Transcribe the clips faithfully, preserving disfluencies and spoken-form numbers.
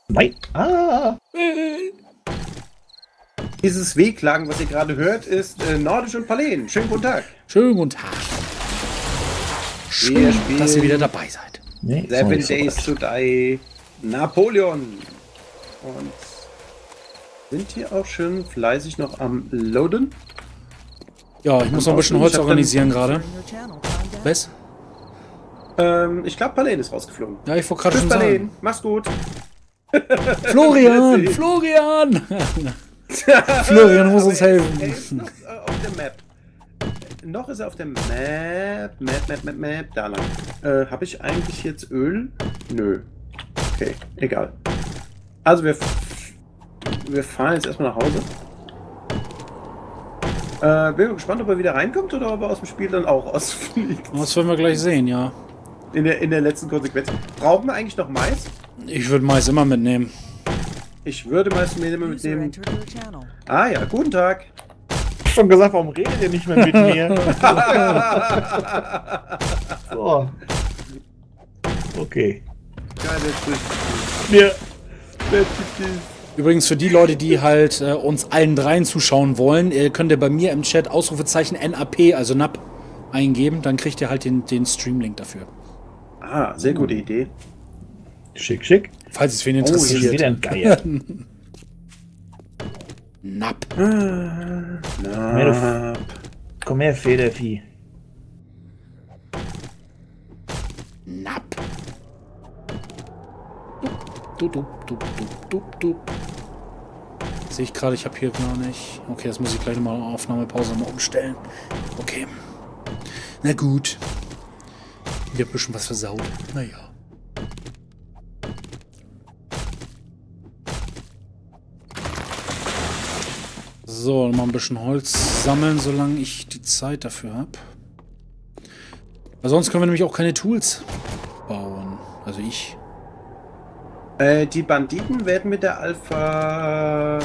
Nein. Ah. Dieses Wehklagen, was ihr gerade hört, ist äh, Nordisch und Palen. Schönen guten Tag. Schönen guten Tag. Schön, dass ihr wieder dabei seid. Nee, Seven so Days to Die. Napoleon. Und sind hier auch schön fleißig noch am Loaden. Ja, ich muss noch ein bisschen Holz organisieren gerade. Was? Ähm, ich glaube, Palen ist rausgeflogen. Ja, ich wollte gerade Tschüss, schon Palen. sagen. Mach's gut. Florian! Florian! Florian muss uns Er helfen. ist noch äh, auf der Map. Noch ist er auf der Map. Map, Map, Map, Map. Da lang. Äh, habe ich eigentlich jetzt Öl? Nö. Okay, egal. Also wir, wir fahren jetzt erstmal nach Hause. Äh, bin gespannt, ob er wieder reinkommt oder ob er aus dem Spiel dann auch ausfliegt. Das werden wir gleich sehen, ja. In der, in der letzten Konsequenz. Brauchen wir eigentlich noch Mais? Ich würde Mais immer mitnehmen. Ich würde Mais mitnehmen. Ah ja, guten Tag. Ich hab schon gesagt, warum redet ihr nicht mehr mit mir? So. Okay. Mir. Übrigens für die Leute, die halt äh, uns allen dreien zuschauen wollen, äh, könnt ihr bei mir im Chat Ausrufezeichen N A P, also N A P, eingeben. Dann kriegt ihr halt den, den Stream-Link dafür. Ah, sehr gute Idee. Schick, schick. Falls es wen Oh, hier ist interessiert. wieder ein Geier. N A P. Na, Komm her, Federvieh. N A P. Du, du, du, du, du, du. Sehe ich gerade, ich habe hier gar nicht. Okay, das muss ich gleich nochmal Aufnahmepause mal umstellen. Okay. Na gut. Wieder ein bisschen was versaut. Naja. So, mal ein bisschen Holz sammeln, solange ich die Zeit dafür habe. Weil sonst können wir nämlich auch keine Tools bauen. Also ich. Äh, die Banditen werden mit der Alpha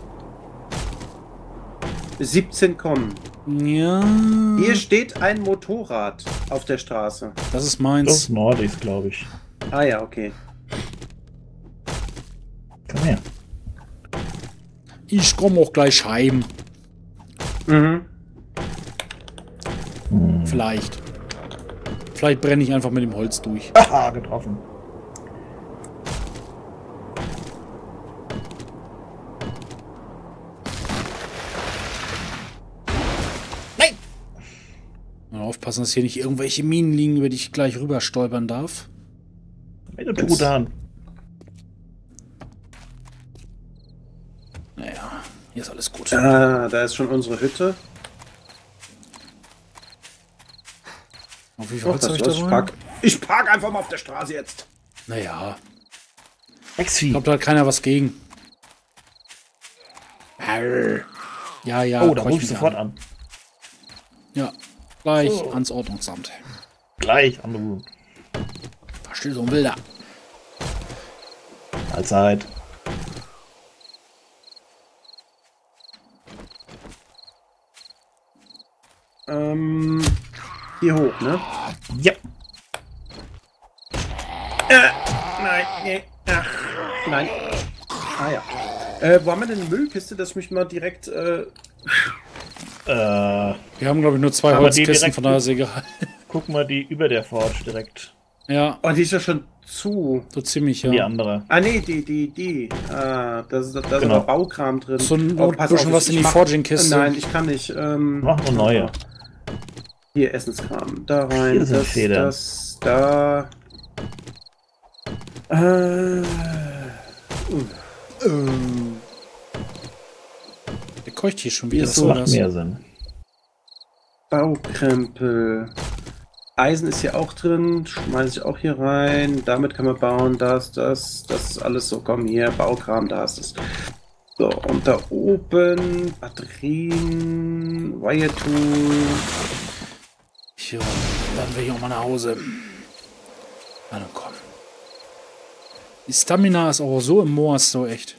siebzehn kommen. Ja. Hier steht ein Motorrad auf der Straße. Das ist Das meins. ist Nordis, glaube ich. Ah ja, okay. Komm her. Ich komme auch gleich heim. Mhm. Hm. Vielleicht. Vielleicht brenne ich einfach mit dem Holz durch. Aha, getroffen. Nein! Mal aufpassen, dass hier nicht irgendwelche Minen liegen, über die ich gleich rüber stolpern darf. Mit der Trudan. Naja, hier ist alles gut. Ah, da ist schon unsere Hütte. Auf wie viel Oh, Holz habe ich was, da ich, rein? park, ich park einfach mal auf der Straße jetzt. Naja, ich Exvieh. glaube, da hat keiner was gegen. Arr. Ja, ja. Oh, da keuch ruf ich mich sofort an. an. Ja, gleich Oh. ans Ordnungsamt. Gleich anrufen. Da steht so ein Wilder. Allzeit. Ähm, hier hoch, ne? Ja. Äh, nein, nee, ach, nein. Ah ja. Äh, wo haben wir denn eine Müllkiste, dass ich mich mal direkt, äh, Äh, Wir haben, glaube ich, nur zwei Aber die Holzkisten, direkt- von daher ist egal. guck mal die über der Forge direkt. Ja, oh, die ist ja schon zu. so ziemlich, Die ja. andere. Ah, nee, die, die, die. Ah, da ist, da ist Genau. aber Baukram drin. So ein Oh, pass bisschen auf, was ich- in die ich mach- Forging-Kiste. Nein, ich kann nicht. Ähm, Mach eine neue. Hier, Essenskram. Da rein. Hier sind das, Federn. das, da. Äh. Der keucht hier schon wieder. Hier Was ist soll Macht das? mehr Sinn. Baukrempel. Eisen ist hier auch drin. Schmeiße ich auch hier rein. Damit kann man bauen. Das, das, das ist alles so. Komm hier, Baukram, da ist es. So, und da oben Batterien, Wire Tool. Ja, dann will ich auch mal nach Hause. Na dann komm. Die Stamina ist auch so im Moors, so echt.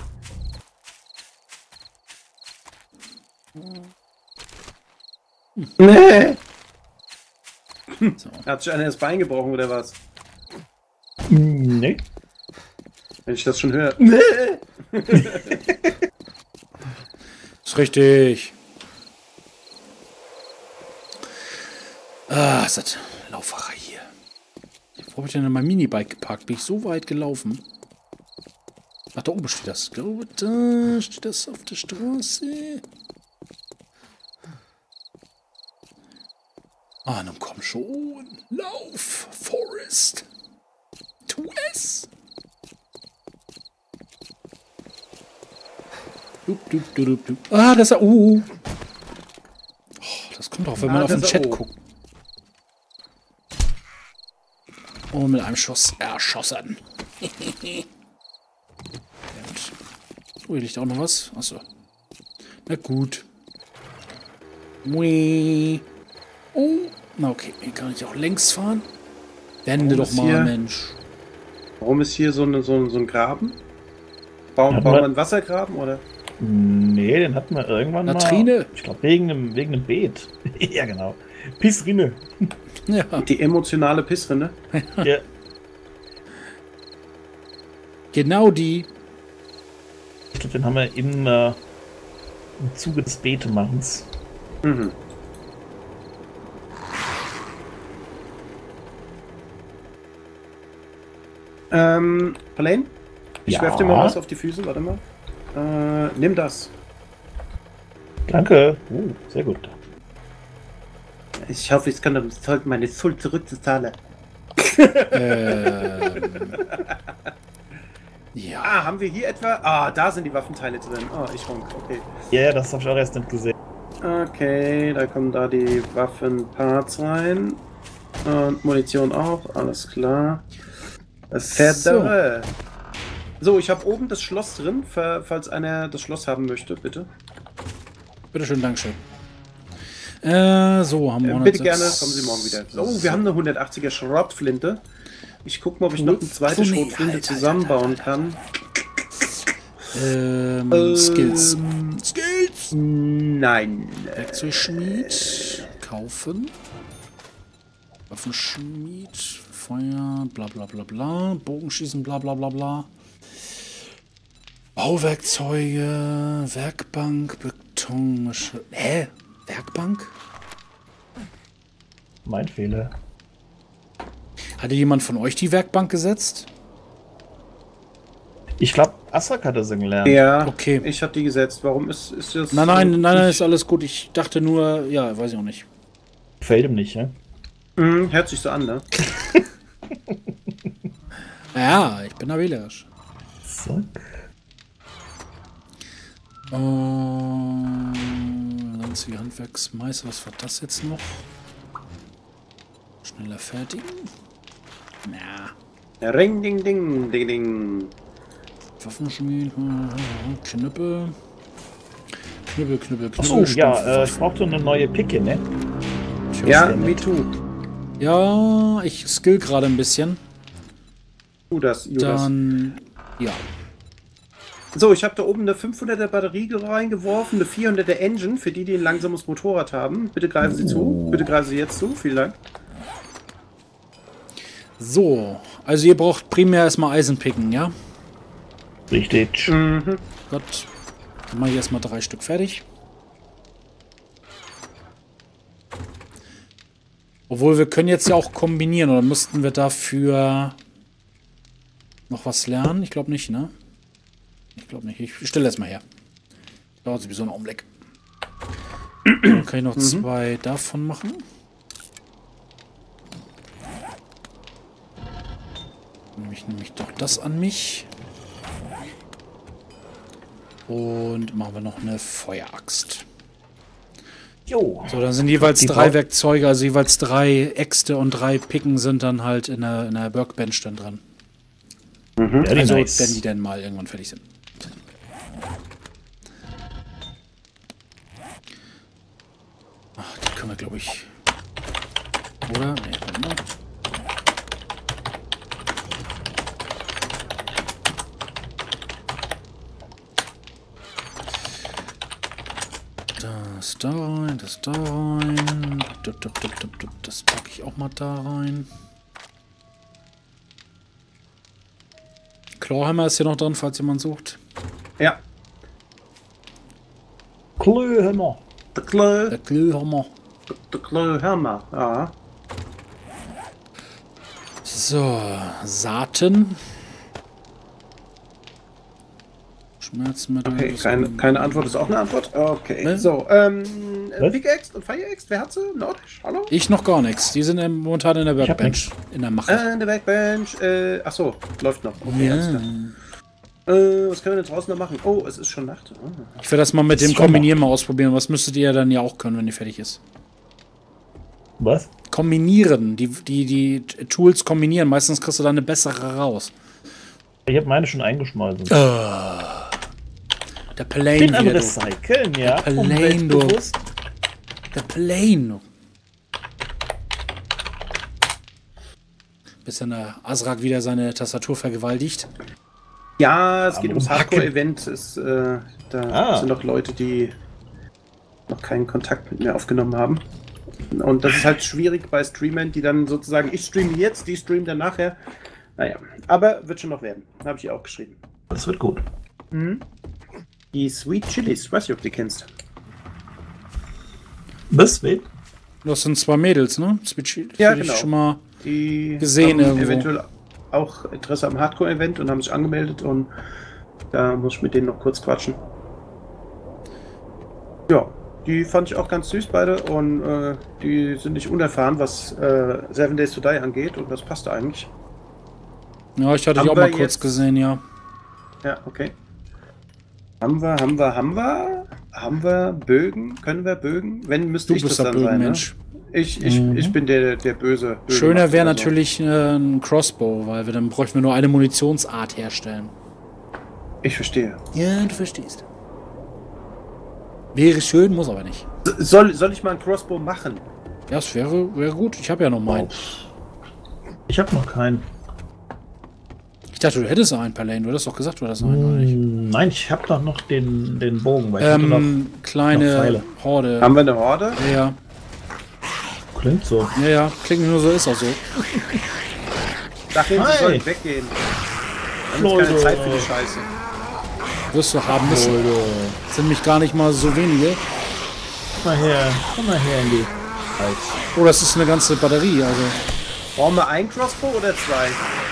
Nee. So. Hat sich einer das Bein gebrochen oder was? Nee. Wenn ich das schon höre. Ist richtig. Ah, ist das Lauferei hier. Wo habe ich denn mein Minibike geparkt? Bin ich so weit gelaufen? Ach, da oben steht das. Ich glaube, da steht das auf der Straße. Ah, nun komm schon. Lauf, Forest. Tu es. Dup, dup, dup, dup. Ah, das ist er. Uh. Oh, das kommt auch, wenn Ah, man auf das den ist Chat er. guckt. Und mit einem Schuss erschossen. Oh, hier liegt auch noch was. Achso. Na gut. Mui. Oh. Na okay, hier kann ich auch längs fahren. Wende Warum doch ist mal, hier- Mensch. Warum ist hier so, eine, so, so ein Graben? Bauen, Hat bauen man- wir einen Wassergraben, oder? Nee, den hatten wir irgendwann Latrine. mal. Ich glaube, wegen einem, wegen einem Beet. Ja, genau. Pissrinne. Ja. Die emotionale Pissrinne. Ja. Genau die. Ich glaube, den haben wir im, äh, im Zuge des Beetemachens. Mhm. Ähm, Helene? Ich Ja? werf dir mal was auf die Füße, warte mal. Äh, nimm das. Danke. Uh, sehr gut. Ich hoffe, ich kann das Zeug meine Schuld zurückzahlen. Ähm. Ja. Ah, haben wir hier etwa? Ah, da sind die Waffenteile drin. Ah, ich honk, okay. Ja, yeah, das habe ich auch erst nicht gesehen. Okay, da kommen da die Waffenparts rein. Und Munition auch, alles klar. Federe. So, ich habe oben das Schloss drin, fa- falls einer das Schloss haben möchte, bitte. Bitteschön, Dankeschön. Äh, so, haben wir Äh, bitte hundertsechs. gerne, kommen Sie morgen wieder. Oh, wir haben eine hundertachtziger Schrotflinte. Ich guck mal, ob ich noch eine zweite Oh, nee, Schrotflinte Alter, zusammenbauen kann. Ähm, Ähm, Skills. Skills! Nein. Werkzeugschmied. Kaufen. Waffenschmied. Feuer. Bla bla bla bla. Bogenschießen. Bla bla bla bla. Bauwerkzeuge. Werkbank. Beton. Hä? Werkbank? Mein Fehler. Hatte jemand von euch die Werkbank gesetzt? Ich glaube, Asak hat das gelernt. Ja, Okay. ich habe die gesetzt. Warum ist, ist das... Nein, nein, nein, nein, nicht- ist alles gut. Ich dachte nur, ja, weiß ich auch nicht. Gefällt ihm nicht, ja? Mhm, hört sich so an, ne? Ja, ich bin da wählerisch. Zack. Ähm, Lanzige Handwerksmeister, was war das jetzt noch? Schneller fertigen? Na, Ring, ding, ding, ding, ding. Waffenschmied, Knüppel. Knüppel, Knüppel, Knüppel. Achso, ja, Stumpf- äh, ich brauchte eine neue Picke, ne? Ja, sehr me nett. too. Ja, ich skill gerade ein bisschen. Judas, Judas. Dann, ja. So, ich habe da oben eine fünfhunderter Batterie reingeworfen, eine vierhunderter Engine, für die, die ein langsames Motorrad haben. Bitte greifen Sie zu. Bitte greifen Sie jetzt zu. Vielen Dank. So, also ihr braucht primär erstmal Eisen picken, ja? Richtig. Mhm. Gott. Dann mache ich erstmal drei Stück fertig. Obwohl, wir können jetzt ja auch kombinieren, oder müssten wir dafür noch was lernen? Ich glaube nicht, ne? Ich glaube nicht. Ich stelle das mal her. Dauert sowieso einen Augenblick. Dann kann ich noch zwei davon machen. Nehme ich nämlich doch das an mich. Und machen wir noch eine Feueraxt. Jo. So, dann sind jeweils Die drei braucht- Werkzeuge, also jeweils drei Äxte und drei Picken sind dann halt in der, in der Workbench dann dran. Very Also, nice. wenn die dann mal irgendwann fertig sind. Ach, die können wir, glaube ich. Oder? Nee, warte mal. Das da rein, das da rein. Dup, dup, dup, dup, dup. Das packe ich auch mal da rein. Clawhammer ist hier noch drin, falls jemand sucht. Ja. Klöhammer. Der Klö. Der Clawhammer. Der Klöhammer. Ja. So, Saaten. Schmerzmittel. Okay, keine, keine Antwort ist auch eine Antwort. Okay, Ne? so. Ähm, Was? Big Axe und Fire Axe, wer hat sie? Nordisch, hallo? Ich noch gar nichts. Die sind im- momentan in der hab Workbench. In der Mache. Äh, in der Backbench. Äh, ach so, läuft noch. Okay, Ja. alles klar. Äh, was können wir denn draußen noch machen? Oh, es ist schon Nacht. Ah. Ich werde das mal mit dem Ist schon Kombinieren mal ausprobieren. Was müsstet ihr dann ja auch können, wenn die fertig ist? Was? Kombinieren. Die, die, die Tools kombinieren. Meistens kriegst du da eine bessere raus. Ich habe meine schon eingeschmolzen. Der Plane Den am wieder, du. Recyceln, ja. Plane, Umweltbewusst. Der Plane, du. Bis dann der Azrak wieder seine Tastatur vergewaltigt. Ja, es Aber geht ums Hacken. Hardcore-Event. Es, äh, Da Ah. sind noch Leute, die noch keinen Kontakt mit mir aufgenommen haben. Und das ist halt schwierig bei Streamern, die dann sozusagen, ich streame jetzt, die streamen dann nachher. Naja, aber wird schon noch werden. Habe ich auch geschrieben. Das wird gut. Mhm. Die Sweet Chilies, weiß ich, ob du die kennst. Das wird. Das sind zwei Mädels, ne? Switchy, das Ja, hätte ich genau. schon mal. Die Gesehen haben irgendwo. eventuell auch Interesse am Hardcore-Event und haben sich angemeldet und da muss ich mit denen noch kurz quatschen. Ja, die fand ich auch ganz süß beide und äh, die sind nicht unerfahren, was äh, Seven Days to Die angeht und das passt eigentlich. Ja, ich hatte Haben die auch wir mal kurz jetzt- gesehen, ja. Ja, okay. Haben wir, haben wir, haben wir, haben wir Bögen? Können wir Bögen? Wenn, müsste Du ich bist das der dann sein, ne? Bögenmensch. Ich, ich, Mhm. ich bin der, der böse. Bögenmacher Schöner wäre oder so. natürlich äh, ein Crossbow, weil wir dann bräuchten wir nur eine Munitionsart herstellen. Ich verstehe. Ja, du verstehst. Wäre schön, muss aber nicht. Soll, soll ich mal einen Crossbow machen? Ja, es wäre, wäre gut. Ich habe ja noch meinen. Ich habe noch keinen. Ich dachte, du hättest einen, Palane. Du hattest doch gesagt, du hattest einen, oder nicht? Hm, nein, ich habe doch noch den, den Bogen, weil ich hatte Ähm, noch, kleine noch Pfeile. Horde. Haben wir eine Horde? Ja, ja. klingt so. Ja, ja. Klingt nur so, ist auch so. Sag ihnen, sie Hi. sollen weggehen. Wir haben jetzt keine Leute. Zeit für die Scheiße. Wirst du haben müssen. Das sind nämlich gar nicht mal so wenige. Komm mal her, komm mal her in die. Halt. Oh, das ist eine ganze Batterie, also. Brauchen wir einen Crossbow oder zwei?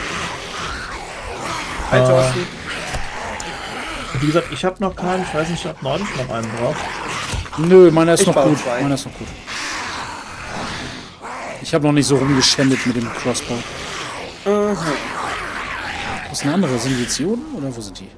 Hi, Äh, Thorsten. Wie gesagt, ich habe noch keinen. Ich weiß nicht, ob Nordisch noch einen braucht. Nö, meiner ist Ich noch baue gut. zwei. Meiner ist noch gut. Ich habe noch nicht so rumgeschändet mit dem Crossbow. Mhm. Was ist eine andere? Sind die Zionen oder wo sind die?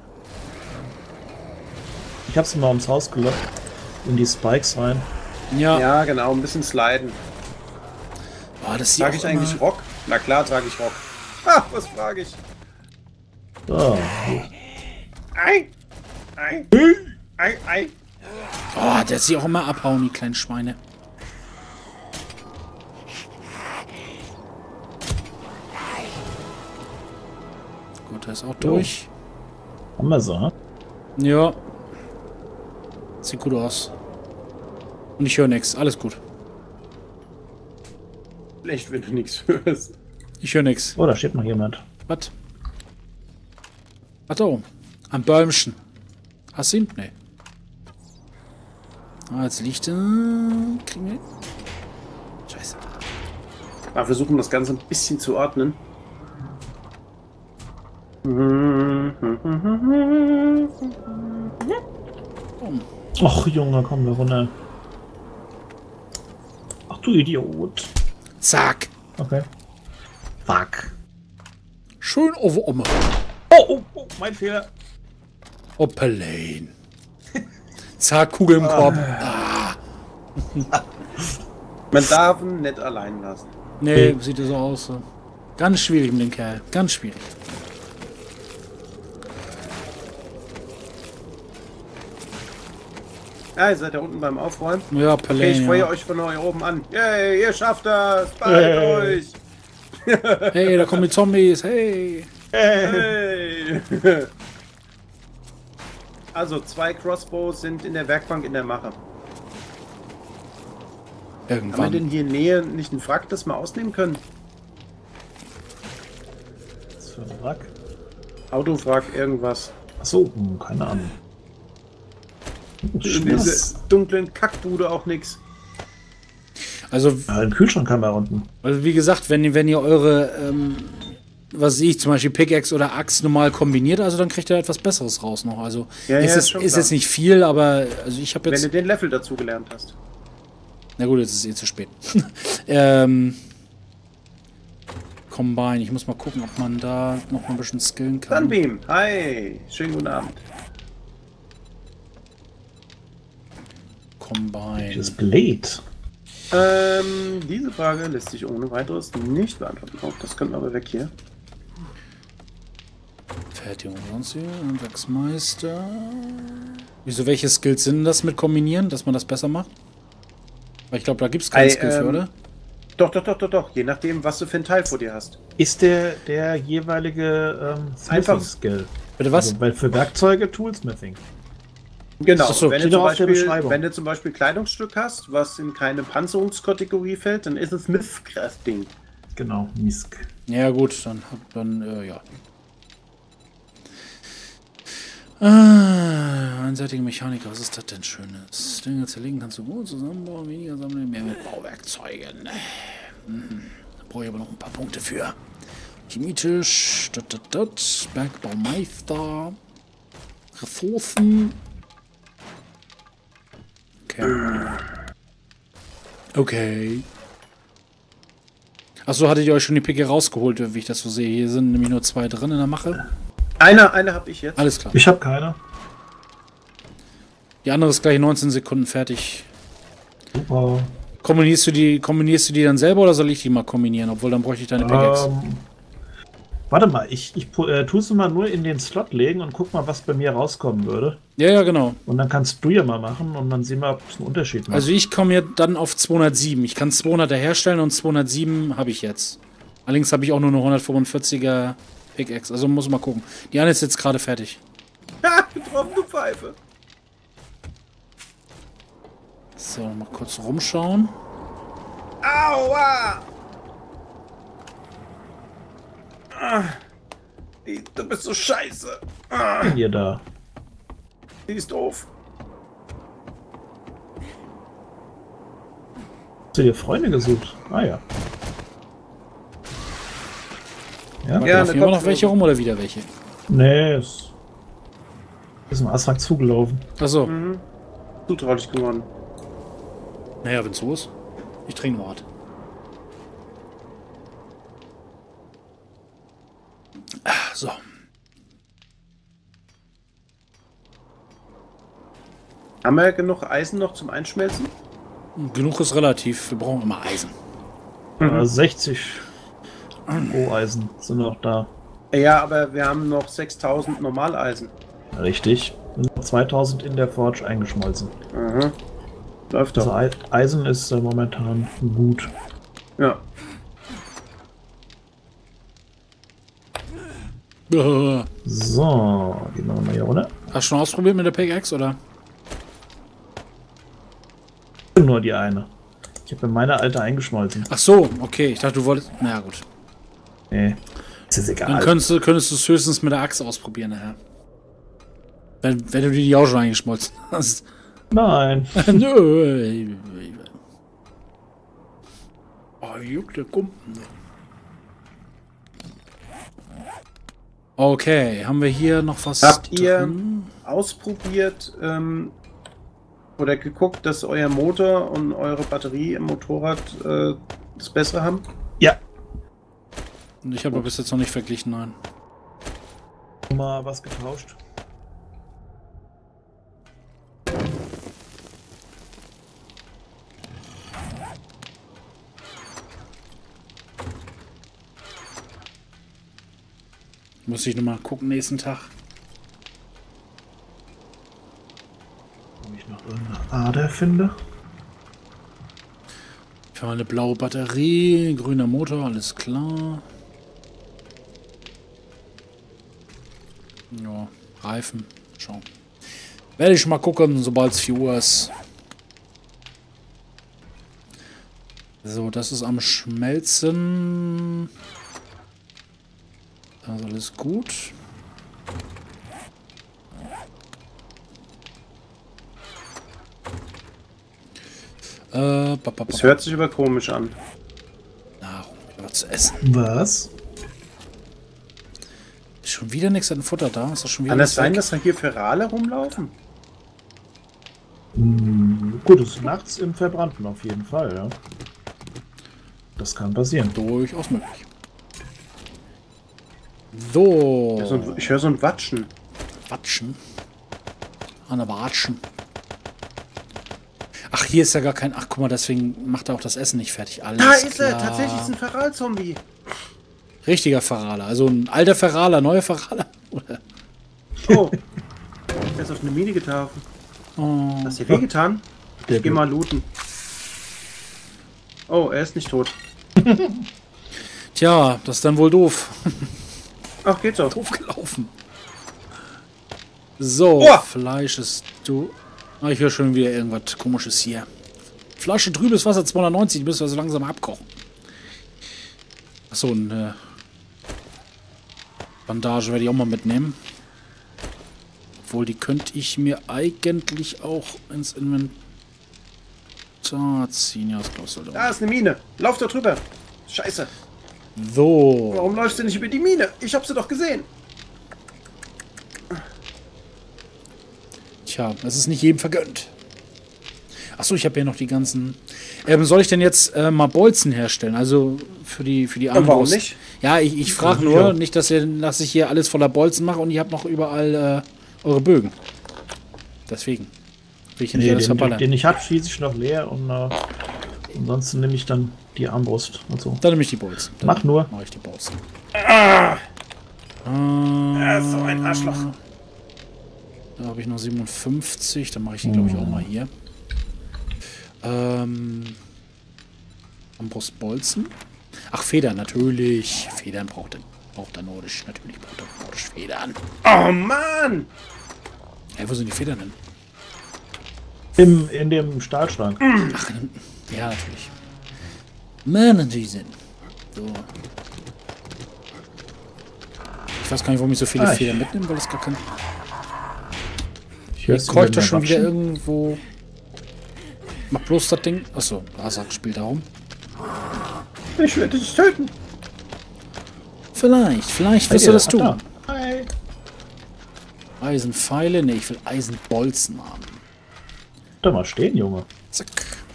Ich habe sie mal ums Haus gelockt. In die Spikes rein. Ja. Ja, genau, ein bisschen sliden. Boah, das sieht Trage auch ich eigentlich immer- Rock? Na klar, trage ich Rock. Ah, was frage ich? So. Ei! Ei! Ei! Ei! Oh, der sieht auch immer abhauen, die kleinen Schweine. Gut, der ist auch durch. Haben wir so, hm? Ja. Sieht gut aus. Und ich höre nichts. Alles gut. Schlecht, wenn du nichts hörst. Ich höre nichts. Oh, da steht noch jemand. Was? Ach da, ein Bäumchen. Hast du ihn? Nee. Ah, jetzt liegt er. Kriegen wir ihn? Scheiße. Mal versuchen, das Ganze ein bisschen zu ordnen. Och, Junge, komm wir runter. Ach du Idiot. Zack. Okay. Fuck. Schön over um. Oh, oh, oh, mein Fehler. Oppelein. Zack, Kugel im Korb. Man darf ihn nicht allein lassen. Nee, sieht ja so aus. So. Ganz schwierig mit dem Kerl. Ganz schwierig. Ja, ihr seid ja unten beim Aufräumen. Ja, Okay, Pelein. ich feuer Ja. euch von euch oben an. Yay, ihr schafft das! Bei Hey. euch! Hey, da kommen die Zombies. Hey. Hey! Also, zwei Crossbows sind in der Werkbank in der Mache. Haben wir Irgendwann. denn hier in Nähe nicht einen Wrack, das mal ausnehmen können? Was für ein Wrack. Autowrack, irgendwas. Achso, hm, keine Ahnung. In dieser dunklen Kackbude auch nix. Also, Ja, im Kühlschrank haben wir unten. also wie gesagt, wenn, ihr- wenn ihr eure, ähm, was sehe ich, zum Beispiel Pickaxe oder Axt normal kombiniert, also dann kriegt ihr etwas Besseres raus noch. Also Ja, ist, ja, es, schon ist klar. jetzt nicht viel, aber also ich habe Wenn jetzt. du den Level dazu gelernt hast. Na gut, jetzt ist es eh zu spät. ähm, Combine, ich muss mal gucken, ob man da noch mal ein bisschen skillen kann. Sunbeam, hi, schönen guten Abend. Combine. Das Blade. Ähm, diese Frage lässt sich ohne weiteres nicht beantworten. Oh, das können wir aber weg hier. Fertigung sonst hier, Handwerksmeister. Wieso, welche Skills sind das mit kombinieren, dass man das besser macht? Weil ich glaube, da gibt es keinen Ei, Skill für, ähm, oder? Doch, doch, doch, doch, doch. Je nachdem, was du für ein Teil vor dir hast. Ist der, der jeweilige ähm, Einfach- Smithing-Skill. Bitte was? Also, weil für Werkzeuge Toolsmithing. Genau. Ach so, wenn, du steht zum doch auf der Beispiel, Beschreibung. wenn du zum Beispiel Kleidungsstück hast, was in keine Panzerungskategorie fällt, dann ist es Smith-Crafting. Genau, Misk. Ja gut, dann, dann äh, ja. Ah, einseitige Mechaniker, was ist das denn Schönes? Dinge zerlegen kannst du gut zusammenbauen, weniger sammeln, mehr mit Bauwerkzeugen. Hm, da brauche ich aber noch ein paar Punkte für. Chemietisch, dat, dat, dat, Bergbaumeister, Ressourcen. Okay. Okay. Achso, hattet ihr euch schon die Picke rausgeholt, wie ich das so sehe? Hier sind nämlich nur zwei drin in der Mache. Eine, eine habe ich jetzt. Alles klar. Ich habe keine. Die andere ist gleich neunzehn Sekunden fertig. Super. Kombinierst du die, kombinierst du die dann selber oder soll ich die mal kombinieren? Obwohl, dann bräuchte ich deine Pickaxe. Ähm, warte mal, ich, ich äh, tue es mal nur in den Slot legen und guck mal, was bei mir rauskommen würde. Ja, ja, genau. Und dann kannst du ja mal machen und dann sehen wir, ob es einen Unterschied macht. Also ich komme hier dann auf zweihundertsieben. Ich kann zweihunderter herstellen und zweihundertsieben habe ich jetzt. Allerdings habe ich auch nur eine hundertfünfundvierziger Pickaxe. Also muss mal gucken. Die eine ist jetzt gerade fertig. Ha, getroffen, du Pfeife. So, mal kurz rumschauen. Aua! Ah, die, du bist so scheiße. Ah, Hier da. die ist doof. Hast du dir Freunde gesucht? Ah ja. Ja, Warte, Ja, laufen eine immer noch Kopflose. welche rum oder wieder welche? nee, es ist ein Astrak zugelaufen. Achso. Mhm. Zutraulich geworden. Naja, wenn es so ist. Ich trinke noch was. Ah, so. Haben wir genug Eisen noch zum Einschmelzen? Genug ist relativ. Wir brauchen immer Eisen. Äh, sechzig Roheisen sind noch da. Ja, aber wir haben noch sechstausend Normaleisen. Richtig. Sind noch zweitausend in der Forge eingeschmolzen. Aha. Läuft Also doch. Ei- Eisen ist äh, momentan gut. Ja. Hast So, gehen wir mal hier runter. du schon ausprobiert mit der Pickaxe, oder? Nur die eine. Ich habe meine alte eingeschmolzen. Ach so, okay. Ich dachte, du wolltest... Na ja, gut. Nee. Das ist Dann egal. könntest du, könntest du es höchstens mit der Axt ausprobieren nachher. Wenn, wenn du die auch schon eingeschmolzen hast. Nein. Nö. Oh, juckt der Kumpen. Okay, haben wir hier noch was Habt ihr drin? ausprobiert ähm, oder geguckt, dass euer Motor und eure Batterie im Motorrad äh, das Bessere haben? Ja. Ich habe bis jetzt noch nicht verglichen, nein. Mal was getauscht. Muss ich nochmal gucken nächsten Tag. Ob ich noch irgendeine Ader finde. Für eine blaue Batterie, grüner Motor, alles klar. Ja, Reifen, schauen. Werde ich mal gucken, sobald es vier Uhr ist. So, das ist am Schmelzen. Da ist alles gut. Äh, ba, ba, ba, Das hört sich aber komisch an. Nahrung, was zu essen. Was? Ist schon wieder nichts an Futter da? Ist das schon wieder Kann das alles sein, weg? dass da hier Ferale rumlaufen? Hm, gut, es ist nachts im Verbrannten auf jeden Fall, ja. Das kann passieren. Durchaus möglich. So. Ja, so ein, ich höre so ein Watschen. Watschen. Anna Watschen. Ach, hier ist ja gar kein... Ach, guck mal, deswegen macht er auch das Essen nicht fertig. Alles Da ist klar. er! Tatsächlich ist ein Feral-Zombie. Richtiger Ferraler. Also ein alter Ferraler, neuer Ferraler. Oder? Oh. Er ist auf eine Mine getaucht. Oh. Hast du dir wehgetan? Der Ich geh mal looten. Oh, er ist nicht tot. Tja, das ist dann wohl doof. Ach, geht's auch. Doof gelaufen. So, Oh. Fleisch ist du. Ah, ich höre schon wieder irgendwas Komisches hier. Flasche trübes Wasser zweihundertneunzig, die müssen wir so langsam abkochen. Achso, eine Bandage werde ich auch mal mitnehmen. Obwohl, die könnte ich mir eigentlich auch ins Inventar ziehen. Ja, das glaubst du halt auch. Da ist eine Mine. Lauf da drüber. Scheiße. So. Warum läufst du nicht über die Mine? Ich hab sie doch gesehen. Tja, das ist nicht jedem vergönnt. Achso, ich habe ja noch die ganzen... Ähm, soll ich denn jetzt äh, mal Bolzen herstellen? Also für die, für die Und warum Armbrust? nicht? Ja, ich, ich frage Ja. nur, nicht, dass, ihr, dass ich hier alles voller Bolzen mache und ihr habt noch überall äh, eure Bögen. Deswegen. Will ich nicht Nee, alles den, verballern. den ich hab, schieße ich noch leer und äh, ansonsten nehme ich dann die Armbrust und so. Dann nehme ich die Bolzen. Dann Mach nur. Mach ich die Bolzen. Ah, Äh, er ist so ein Arschloch. Da habe ich noch siebenundfünfzig. Dann mache ich die, glaube ich, auch mal hier. Ähm... Armbrustbolzen. Ach, Federn, natürlich. Federn braucht er, braucht er nordisch. Natürlich braucht er nordisch Federn. Oh Mann! Hey, wo sind die Federn denn? Im, in dem Stahlschrank. Ach, ja, natürlich. Mann, natürlich sind. So. Ich weiß gar nicht, warum ich so viele Ah, ich- Federn mitnehme, weil es gar kein... Ich höre Ich keuchte schon wieder irgendwo... Mach bloß das Ding... Achso, Asak spielt da rum. Ich werde dich töten. Vielleicht, vielleicht wirst du das tun. Hi. Eisenpfeile? Ne, ich will Eisenbolzen haben. Da mal stehen, Junge. Zack.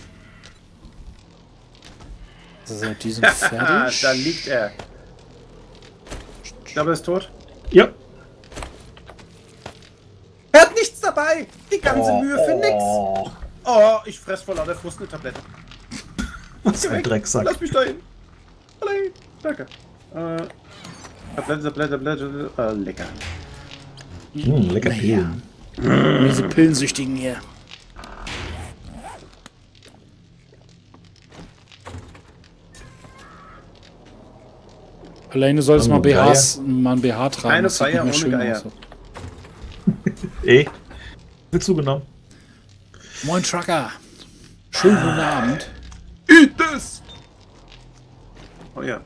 So, die sind Ah, fertig. da liegt er. Ich glaube, er ist tot. Ja. Er hat nichts dabei. Die ganze Mühe für nix. Oh, Oh, ich fress vor lauter Frust eine Tablette. was für ein Drecksack. Lass mich da hin. Hallo. Danke. Äh, Tablette, Tablette, Tablette. Äh, lecker. Hm, lecker Naja. Pillen. Diese Pillensüchtigen hier. Alleine solltest du mal Hallo, B Hs, mal ein B H tragen. Keine das sieht Feier nicht mehr ohne schön Geier. aus. Ey. Wird zugenommen. Moin Trucker. Schönen guten Abend. Eat this! Oh ja.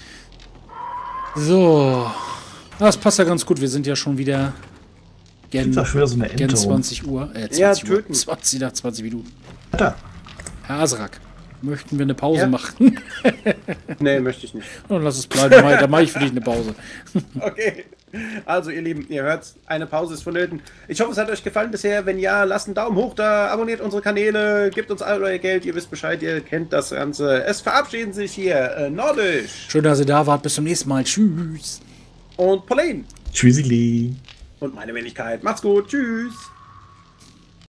So. Das passt ja ganz gut. Wir sind ja schon wieder gen, Ist da schon wieder so eine gen Ente rum. zwanzig Uhr. Äh, zwanzig Ja, Uhr. töten. zwanzig nach zwanzig Minuten. Alter. Herr Aserak, möchten wir eine Pause Ja. machen? Nee, möchte ich nicht. Dann lass es bleiben. Mach- Dann mache ich für dich eine Pause. Okay. Also, ihr Lieben, ihr hört's, eine Pause ist vonnöten. Ich hoffe, es hat euch gefallen bisher. Wenn ja, lasst einen Daumen hoch da, abonniert unsere Kanäle, gebt uns all euer Geld. Ihr wisst Bescheid, ihr kennt das Ganze. Es verabschieden sich hier äh, Nordisch Schön, dass ihr da wart. Bis zum nächsten Mal. Tschüss. und Pauline Tschüssili. und meine Wenigkeit. Macht's gut. Tschüss.